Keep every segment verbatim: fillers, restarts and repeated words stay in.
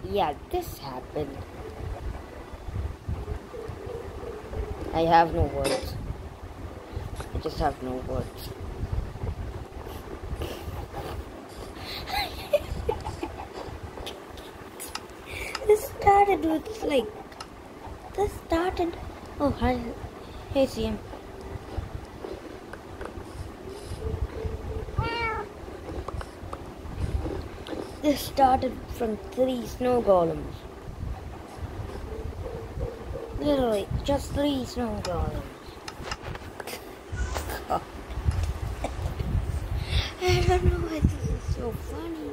Yeah, this happened. I have no words. I just have no words. This started with like. This started. Oh, hi. Hey, C M. This started from three snow golems. Literally, just three snow golems. God. I don't know why this is so funny.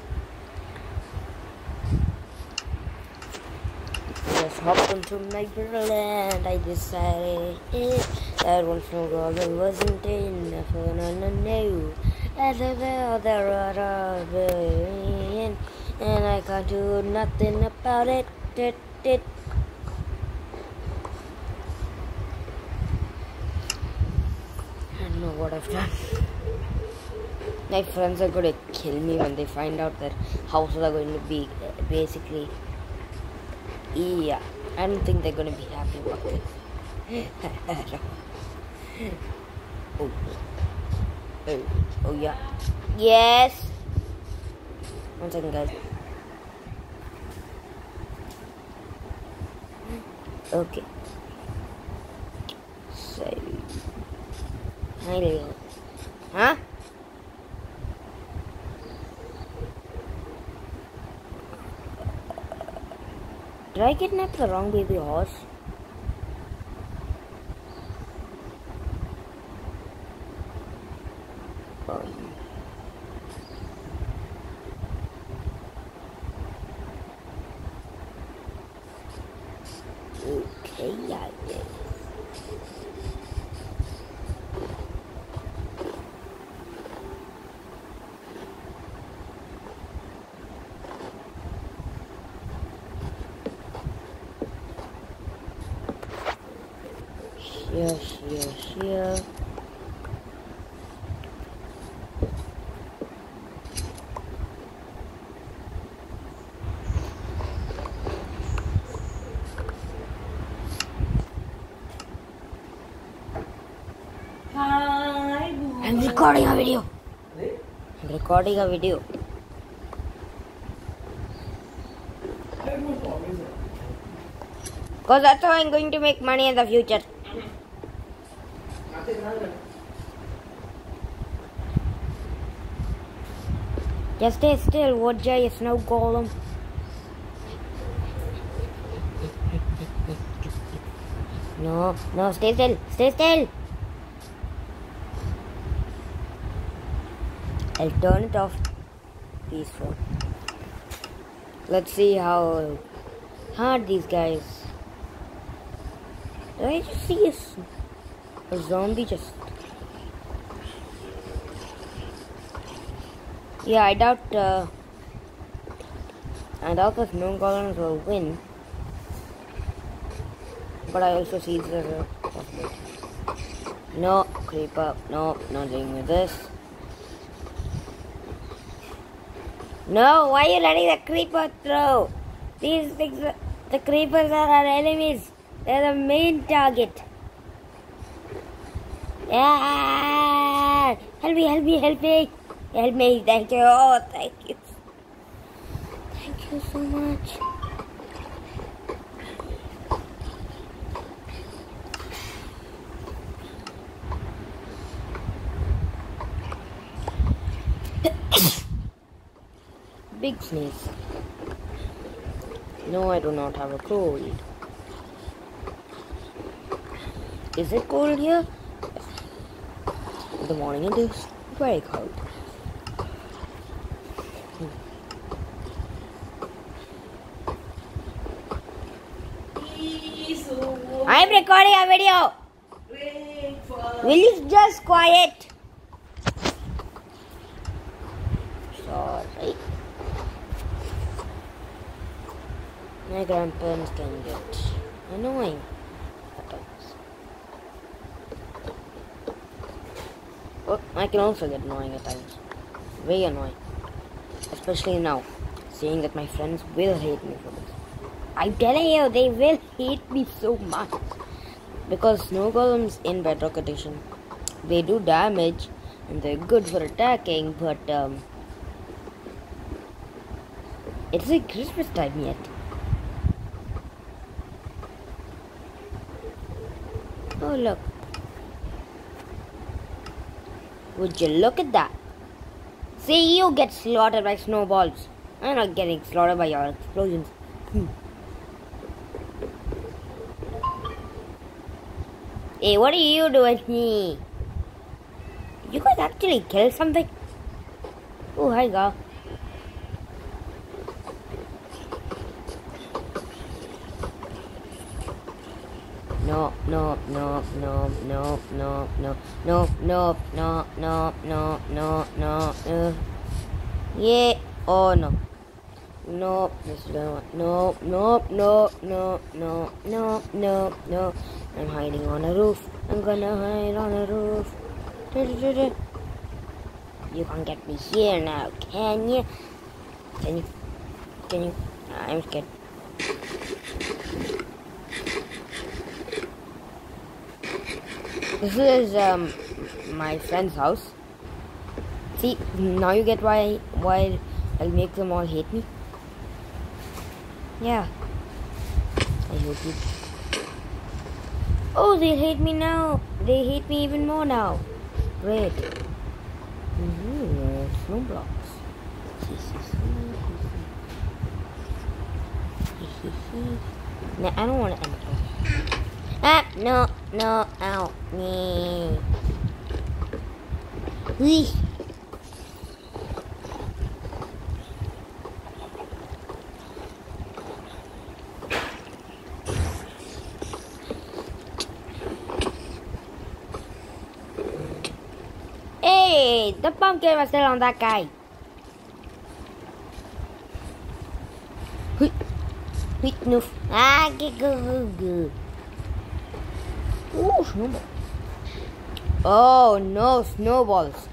Just hopped into Neighborland. I decided it. That one snow golem wasn't enough. No, no, no. As a bell, there are a billion, and I can't do nothing about it. It, it. I don't know what I've done. My friends are going to kill me when they find out that houses are going to be uh, basically. Yeah, I don't think they're going to be happy about this. oh. oh, oh yeah. Yes. One second, guys. Okay. So, hi, Leo. Huh? Did I kidnap the wrong baby horse? Um. Okay, I did. Yes, yes, yes. Hi, I'm recording a video. I'm recording a video. Because that's how I'm going to make money in the future. Just stay still, would ya, you snow golem? No, no, stay still, stay still. I'll turn it off. Peaceful. Let's see how hard these guys. Did I just see a, a zombie just? Yeah, I doubt. Uh, I doubt the snow golems will win. But I also see the possibility. No, creep up. No, not dealing with this. No, why are you letting the creeper through? These things, the creepers are our enemies. They're the main target. Yeah! Help me, help me, help me. Help me, thank you. Oh, thank you. Thank you so much. Big sneeze. No, I do not have a cold. Is it cold here? In the morning it is very cold. I'm recording a video. Will you just quiet? Sorry. My grandparents can get annoying at times. Oh, I can also get annoying at times. Very annoying. Especially now. saying that my friends will hate me for this. I'm telling you, they will hate me so much. Because snow golems in Bedrock Edition, they do damage and they're good for attacking, but um, it's like Christmas time yet. Oh look. Would you look at that? See, you get slaughtered by snowballs. I'm not getting slaughtered by your explosions. Hmm. Hey, what are you doing here? You guys actually kill something? Oh, hi, girl. No, no, no, no, no, no, no, no, no, no, no, no, no, no, no. Yeah. Oh no. No, this is gonna no, no, no, no, no, no, no, no. I'm hiding on a roof. I'm gonna hide on a roof. You can't get me here now, can you? Can you? Can you? I'm scared. This is um my friend's house. See, now you get why why I'll make them all hate me. Yeah. I hope you. Oh, they hate me now. They hate me even more now. Great. Mm-hmm. Snow blocks. No, I don't want to end it. Ah, no, no, ow, me. Whee. Hey, the pumpkin was still on that guy. Wait, wait, no. Ah, get go, go, go. Ooh, snowball. Oh no, snowballs.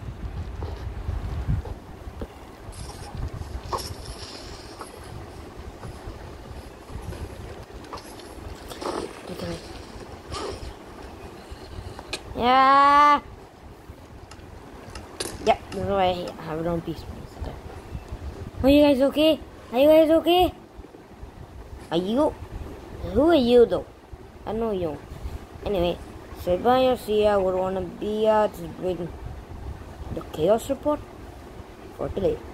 Okay. Yeah. Yep, this is why I have it on peace. Are you guys okay? Are you guys okay? Are you? Who are you though? I know you. Anyway, so bye, or see ya. Would wanna be uh, just waiting the chaos report for today.